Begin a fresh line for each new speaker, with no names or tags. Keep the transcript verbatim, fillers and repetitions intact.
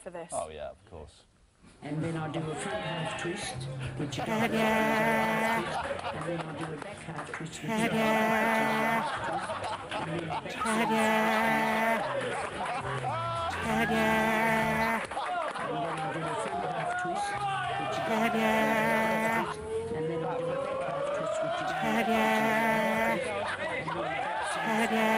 for this.
Oh, yeah, of course.
And then I'll do a front half twist, which is a
Ta-da!
and then I'll do a back half twist, which is a half twist, and then a back
Ta-da! Ta-da!
and then I'll do a front half twist, which is a
Ta-da!
and then I'll do a back half twist, which is a
Ta-da! Ta-da!